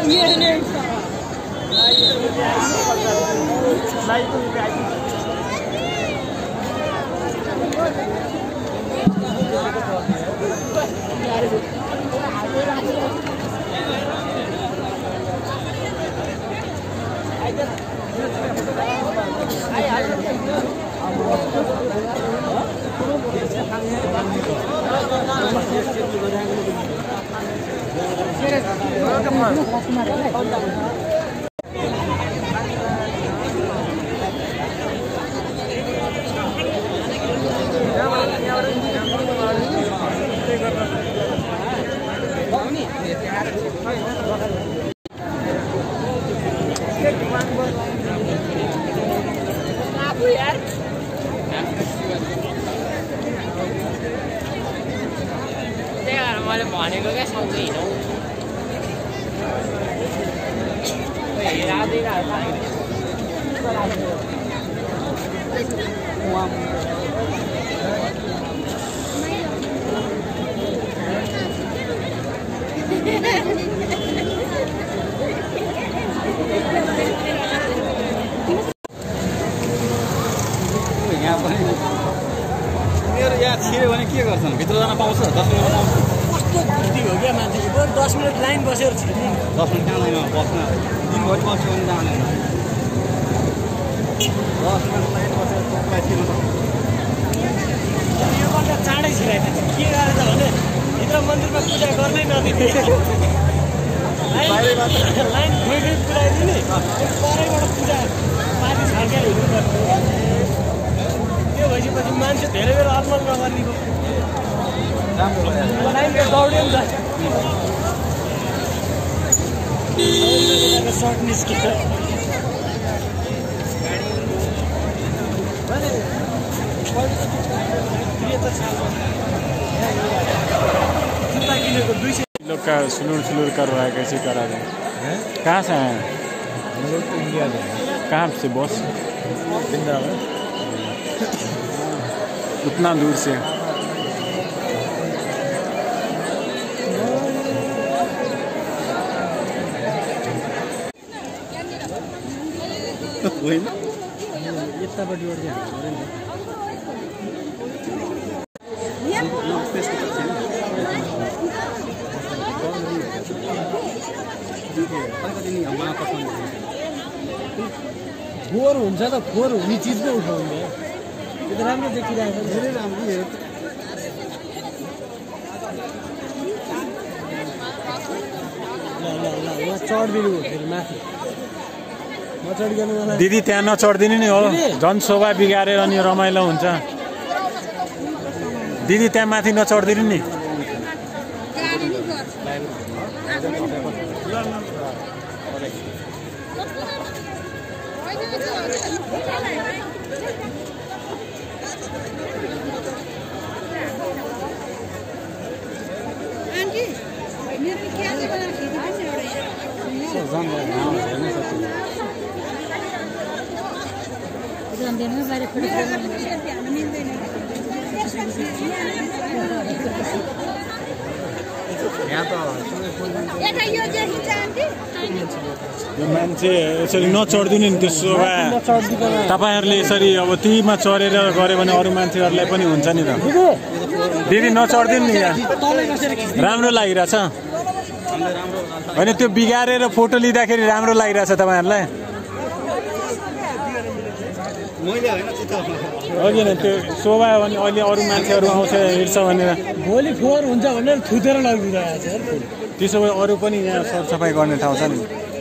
मैले भनेको क्या सँगै हिँडौँ यहाँ पनि मेरो यहाँ छिर्यो भने के गर्छन् भित्र जान पाउँछ 10 मिनट पाउँछ कस्तो बुद्धि हो क्या मान्छेको बरु 10 मिनट लाइन बसेर छिर्ने 10 मिनट कहाँ लाइनमा बस्न दिनभरि बस्यो भने जाँदैन 10 मिनट लाइन बसेर कसलाई छिर्नु योभन्दा चाँडै छिराइदिन्छ के गरेछ भने भित्र मन्दिरमा पूजा गर्नै नदिने लाइन खोइ पुऱ्याइदिने परैबाट पूजा पार्टी छर्केर हिँड्नुपर्ने त्यो भइसकेपछि मान्छे धेरै बेर अलमल नगर्ने लाइनको दौड्यो नि त सर्ट निस्किन्छ जुत्ता किनेको 200 लोग का सुलूर करवाएगा कैसे करा दें कहाँ से आए इंडिया से कहाँ से बॉस वृंदावन उतना दूर से होइन यतापट्टि ओर्दै फोहोर हुन्छ त फोहोर हुने चिज पो उठाउने यो त राम्रो देखिरहेको छ धेरै राम्रो हेर ल चढ्दिनु हो फेरि माथि नचढिकन मलाई दिदी त्यहाँ नचढ्दिनु नि हो झन् शोभा बिगारेर अनि रमाइलो हुन्छ दिदी त्यहाँ माथि नचढ्दिनु नि यो मान्छे यसरी नचढ्दिनु नि त्यो शोभा तपाईहरुले यसरी अब तीमा चढेर गरे भने अरु मान्छेहरुलाई पनि हुन्छ नि त दिदी नचढ्दिनु नि यहाँ राम्रो लागिराछ हैन त्यो बिगारेर फोटो लिँदाखेरि राम्रो लागिराछ तपाईहरुलाई मैले हैन त्यो होइन त्यो शोभा भने अहिले अरु मान्छेहरु आउँछ हिड्छ भनेर भोलि फोहोर हुन्छ भनेर थुतेर लगिरहेको छ त्यसो भए अरु पनि यहाँ सरसफाई गर्ने ठाउँ छ नि